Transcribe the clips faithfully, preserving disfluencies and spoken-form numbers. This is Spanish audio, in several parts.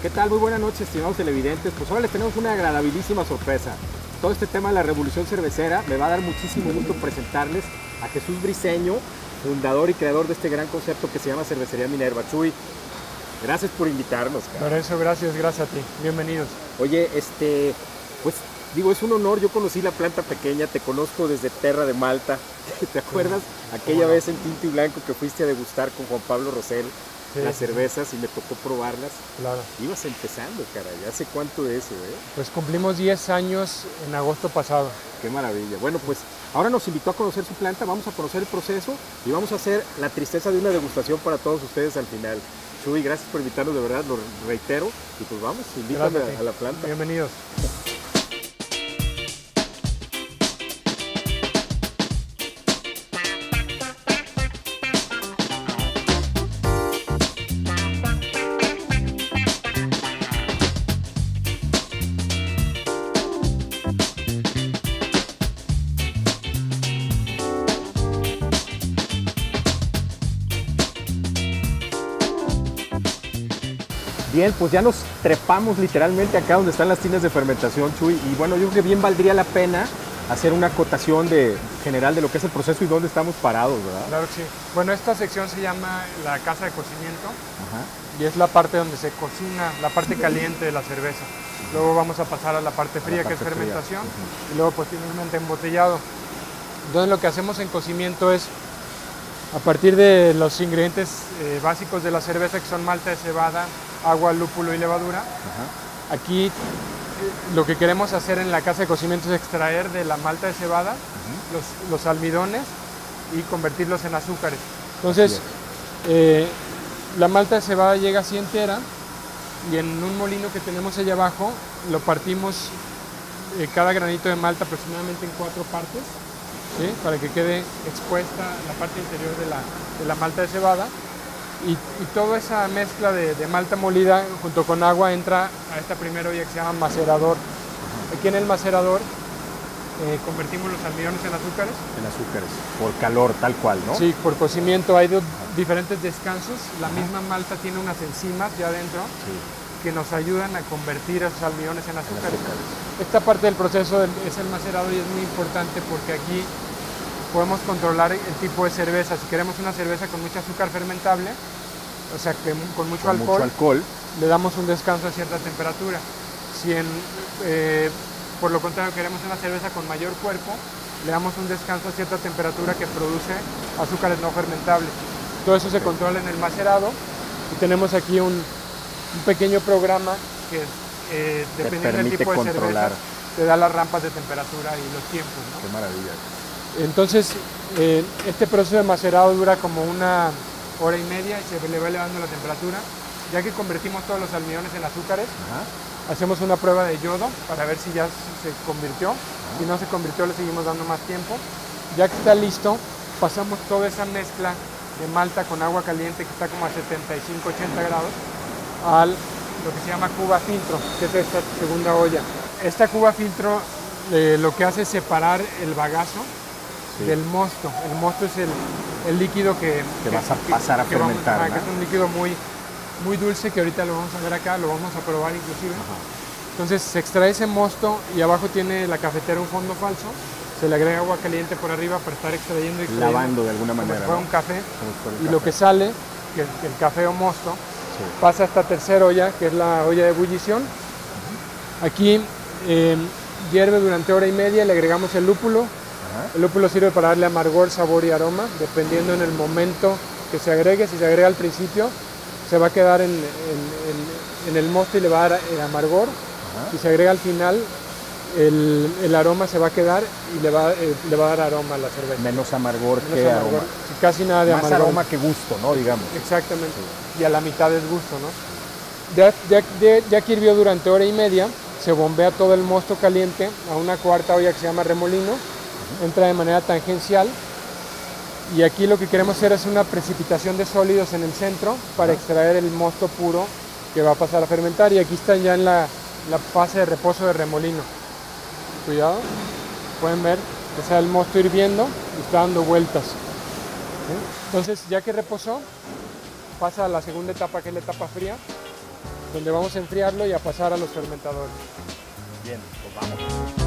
¿Qué tal? Muy buenas noches, estimados televidentes. Pues ahora les tenemos una agradabilísima sorpresa. Todo este tema de la revolución cervecera me va a dar muchísimo gusto presentarles a Jesús Briceño, fundador y creador de este gran concepto que se llama Cervecería Minerva. Chuy, gracias por invitarnos, cara. Lorenzo, gracias, gracias a ti. Bienvenidos. Oye, este, pues digo, es un honor. Yo conocí la planta pequeña, te conozco desde Terra de Malta. ¿Te acuerdas aquella no? vez en Tinto y Blanco que fuiste a degustar con Juan Pablo Rosell Sí, las sí. cervezas y me tocó probarlas? Claro. Ibas empezando, caray. ¿Hace cuánto de eso, eh? Pues cumplimos diez años en agosto pasado. Qué maravilla. Bueno, pues ahora nos invitó a conocer su planta, vamos a conocer el proceso y vamos a hacer la tristeza de una degustación para todos ustedes al final. Chuy, gracias por invitarnos, de verdad, lo reitero. Y pues vamos, invítame a, a la planta. Bienvenidos. Bien, pues ya nos trepamos literalmente acá donde están las tinas de fermentación, Chuy, y bueno, yo creo que bien valdría la pena hacer una acotación de, general de lo que es el proceso y dónde estamos parados, ¿verdad? Claro que sí. Bueno, esta sección se llama la casa de cocimiento. Ajá. Y es la parte donde se cocina, la parte caliente de la cerveza. Luego vamos a pasar a la parte fría, que es fermentación, uh-huh. Y luego posteriormente embotellado. Entonces lo que hacemos en cocimiento es, a partir de los ingredientes eh, básicos de la cerveza, que son malta de cebada, agua, lúpulo y levadura, uh-huh. Aquí eh, lo que queremos hacer en la casa de cocimiento es extraer de la malta de cebada uh-huh. los, los almidones y convertirlos en azúcares. Entonces, eh, la malta de cebada llega así entera y en un molino que tenemos allá abajo lo partimos eh, cada granito de malta aproximadamente en cuatro partes, ¿sí? Para que quede expuesta la parte interior de la, de la malta de cebada. Y, y toda esa mezcla de, de malta molida junto con agua entra a esta primera olla que se llama macerador. Aquí en el macerador eh, convertimos los almidones en azúcares. En azúcares, por calor, tal cual, ¿no? Sí, por cocimiento hay de, diferentes descansos. La Ajá. misma malta tiene unas enzimas ya adentro sí. que nos ayudan a convertir esos almidones en azúcares. en azúcares. Esta parte del proceso es el macerador y es muy importante porque aquí podemos controlar el tipo de cerveza. Si queremos una cerveza con mucho azúcar fermentable, o sea, que con mucho, con alcohol, mucho alcohol, le damos un descanso a cierta temperatura. Si en, eh, por lo contrario queremos una cerveza con mayor cuerpo, le damos un descanso a cierta temperatura que produce azúcares no fermentables. Todo eso se controla en el macerado y tenemos aquí un, un pequeño programa que eh, dependiendo del tipo de controlar. cerveza te da las rampas de temperatura y los tiempos, ¿no? Qué maravilla. Entonces, eh, este proceso de macerado dura como una hora y media y se le va elevando la temperatura. Ya que convertimos todos los almidones en azúcares, Ajá. hacemos una prueba de yodo para ver si ya se convirtió. Ajá. Si no se convirtió, le seguimos dando más tiempo. Ya que está listo, pasamos toda esa mezcla de malta con agua caliente, que está como a setenta y cinco, ochenta grados, a lo que se llama cuba filtro, que es esta segunda olla. Esta cuba filtro eh, lo que hace es separar el bagazo Sí. del mosto. El mosto es el, el líquido que, que que vas a pasar que, a fermentar, vamos, ¿no? que es un líquido muy, muy dulce que ahorita lo vamos a ver acá, lo vamos a probar inclusive. Ajá. Entonces se extrae ese mosto y abajo tiene la cafetera un fondo falso, se le agrega agua caliente por arriba para estar extrayendo y extrayendo, lavando de alguna manera, como si fuera ¿no? un café, si y café. Lo que sale, que el, que el café o mosto, sí. pasa a esta tercera olla, que es la olla de ebullición. Uh-huh. Aquí eh, hierve durante hora y media, le agregamos el lúpulo. El lúpulo sirve para darle amargor, sabor y aroma, dependiendo en el momento que se agregue. Si se agrega al principio, se va a quedar en, en, en, en el mosto y le va a dar el amargor. Ajá. Si se agrega al final, el, el aroma se va a quedar y le va, eh, le va a dar aroma a la cerveza. Menos amargor Menos que amargor, aroma. Casi nada de Más amargor. aroma que gusto, ¿no? Digamos. Exactamente. Sí. Y a la mitad es gusto, ¿no? Ya, ya, ya, ya que hirvió durante hora y media, se bombea todo el mosto caliente a una cuarta olla que se llama remolino. Entra de manera tangencial y aquí lo que queremos hacer es una precipitación de sólidos en el centro para extraer el mosto puro que va a pasar a fermentar, y aquí están ya en la, la fase de reposo de remolino. Cuidado, pueden ver que está el mosto hirviendo y está dando vueltas. ¿Sí? Entonces ya que reposó, pasa a la segunda etapa, que es la etapa fría. donde vamos a enfriarlo y a pasar a los fermentadores. Bien, pues vamos.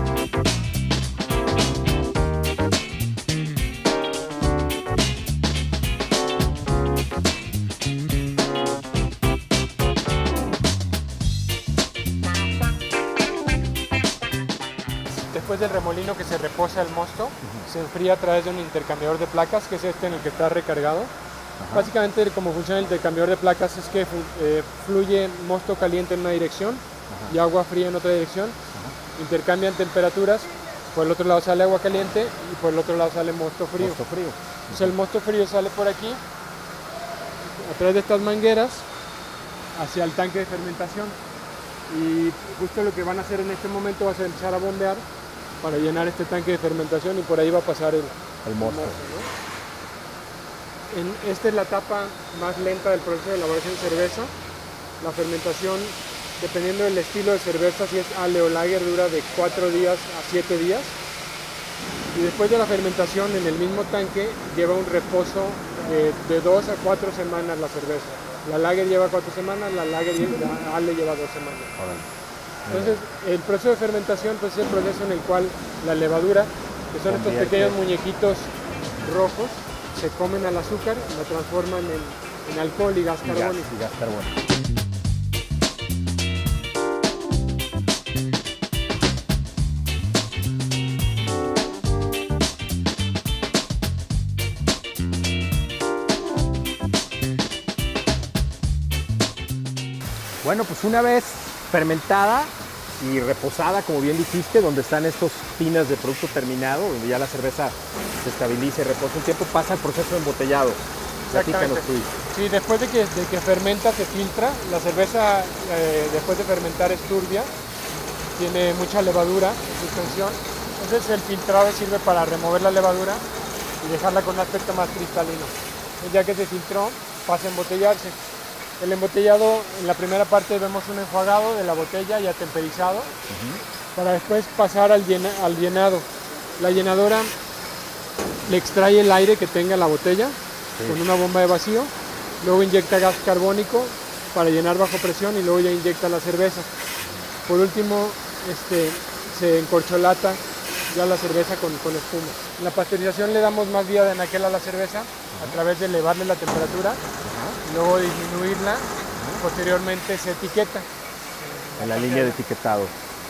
Después del remolino que se reposa el mosto, uh-huh. se enfría a través de un intercambiador de placas, que es este en el que está recargado. Ajá. Básicamente, como funciona el intercambiador de placas es que eh, fluye mosto caliente en una dirección, ajá. y agua fría en otra dirección. Ajá. Intercambian temperaturas, por el otro lado sale agua caliente y por el otro lado sale mosto frío. Mosto frío. Entonces el mosto frío sale por aquí, a través de estas mangueras, hacia el tanque de fermentación. Y justo lo que van a hacer en este momento va a ser empezar a bombear para llenar este tanque de fermentación y por ahí va a pasar el, el mosto. El mosto, ¿no? En, esta es la etapa más lenta del proceso de elaboración de cerveza. La fermentación, dependiendo del estilo de cerveza, si es ale o lager, dura de cuatro días a siete días. Y después de la fermentación, en el mismo tanque, lleva un reposo de, de dos a cuatro semanas la cerveza. La lager lleva cuatro semanas, la lager la ale lleva dos semanas. Entonces, el proceso de fermentación pues, es el proceso en el cual la levadura, que son estos pequeños muñequitos rojos, se comen al azúcar y la transforman en, en alcohol y gas carbónico. Y gas, y gas carbónico. Bueno, pues una vez fermentada y reposada, como bien dijiste, donde están estos tinas de producto terminado, donde ya la cerveza se estabiliza y reposa un tiempo, pasa el proceso de embotellado. Platícanos tú. Sí, después de que, de que fermenta se filtra. La cerveza, eh, después de fermentar, es turbia, tiene mucha levadura en suspensión. Entonces el filtrado sirve para remover la levadura y dejarla con un aspecto más cristalino. Entonces, ya que se filtró, pasa a embotellarse. El embotellado, en la primera parte vemos un enjuagado de la botella ya temperizado, uh-huh. para después pasar al, llena, al llenado. La llenadora le extrae el aire que tenga la botella, sí. con una bomba de vacío, luego inyecta gas carbónico para llenar bajo presión y luego ya inyecta la cerveza. Por último, este, se encorcholata ya la cerveza con, con espuma. En la pasteurización le damos más vía de anaquel a la cerveza, uh-huh. a través de elevarle la temperatura, uh-huh. luego disminuirla, uh-huh. posteriormente se etiqueta. En la línea de etiquetado.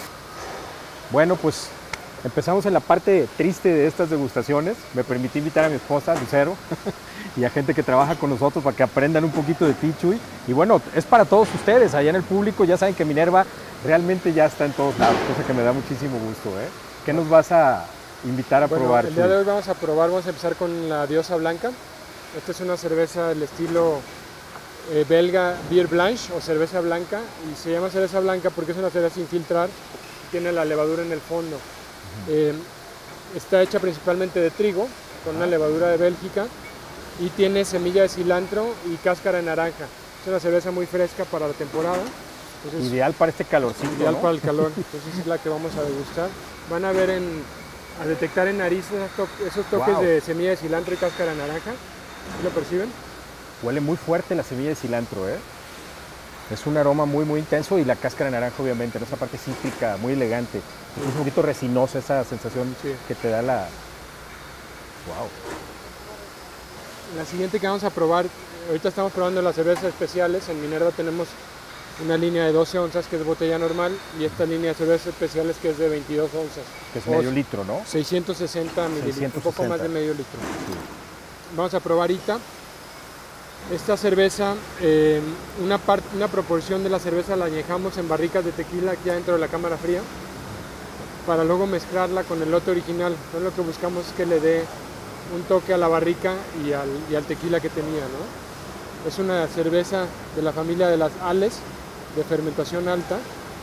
Bueno, pues empezamos en la parte triste de estas degustaciones. Me permití invitar a mi esposa, Lucero, y a gente que trabaja con nosotros para que aprendan un poquito de ti, Chuy. Y bueno, es para todos ustedes, allá en el público. Ya saben que Minerva realmente ya está en todos lados, cosa que me da muchísimo gusto, ¿eh? ¿Qué nos vas a invitar a bueno, probar? El día de hoy vamos a probar, vamos a empezar con la Diosa Blanca. Esta es una cerveza del estilo eh, belga Bière Blanche o cerveza blanca, y se llama cerveza blanca porque es una cerveza sin filtrar, tiene la levadura en el fondo. Uh-huh. eh, está hecha principalmente de trigo, con uh-huh. una levadura de Bélgica, y tiene semilla de cilantro y cáscara de naranja. Es una cerveza muy fresca para la temporada. Entonces, ideal para este calorcito, Ideal ¿no? para el calor, entonces es la que vamos a degustar. Van a ver, en, a detectar en nariz esos, to esos toques wow. de semilla de cilantro y cáscara de naranja. ¿Lo perciben? Huele muy fuerte la semilla de cilantro, ¿eh? Es un aroma muy, muy intenso, y la cáscara de naranja, obviamente, en esa parte cítrica, muy elegante. Sí. Es un poquito resinosa esa sensación, sí. que te da la... ¡Wow! La siguiente que vamos a probar, ahorita estamos probando las cervezas especiales. En Minerva tenemos una línea de doce onzas que es botella normal, y esta línea de cervezas especiales que es de veintidós onzas. Que es medio litro, ¿no? seiscientos sesenta mililitros, seiscientos sesenta. Un poco más de medio litro. Sí. Vamos a probar ahorita. Esta cerveza, eh, una, part, una proporción de la cerveza la añejamos en barricas de tequila aquí adentro de la cámara fría, para luego mezclarla con el lote original. Entonces lo que buscamos es que le dé un toque a la barrica y al, y al tequila que tenía, ¿no? Es una cerveza de la familia de las ales, de fermentación alta,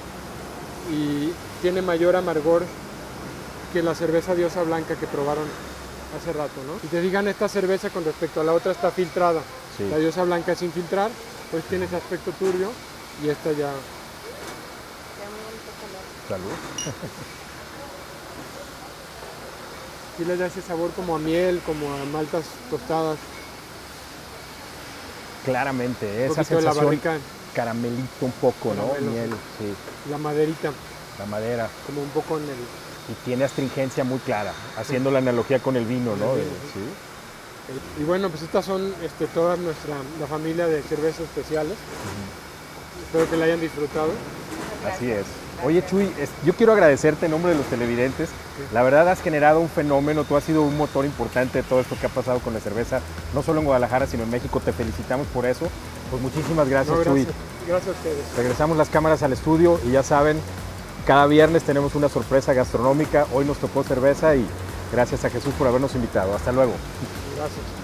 y tiene mayor amargor que la cerveza Diosa Blanca que probaron hace rato, ¿no? Si te digan, esta cerveza con respecto a la otra está filtrada, sí. La Diosa Blanca sin filtrar, pues tiene ese aspecto turbio, y esta ya... Salud. Sí le da ese sabor como a miel, como a maltas tostadas. Claramente, esa un sensación... de la barrica caramelito un poco, Caramelo, ¿no? Miel, sí. La maderita, La madera. como un poco en el... Y tiene astringencia muy clara, haciendo la analogía con el vino, ¿no? el De- vino, sí. Y bueno, pues estas son este, toda nuestra la familia de cervezas especiales. Espero que la hayan disfrutado. Así es. Oye, Chuy, es- yo quiero agradecerte en nombre de los televidentes. La verdad has generado un fenómeno, tú has sido un motor importante de todo esto que ha pasado con la cerveza, no solo en Guadalajara, sino en México. Te felicitamos por eso. Pues muchísimas gracias, No, Chuy. gracias, gracias a ustedes. Regresamos las cámaras al estudio y ya saben, cada viernes tenemos una sorpresa gastronómica. Hoy nos tocó cerveza y gracias a Jesús por habernos invitado. Hasta luego. Gracias.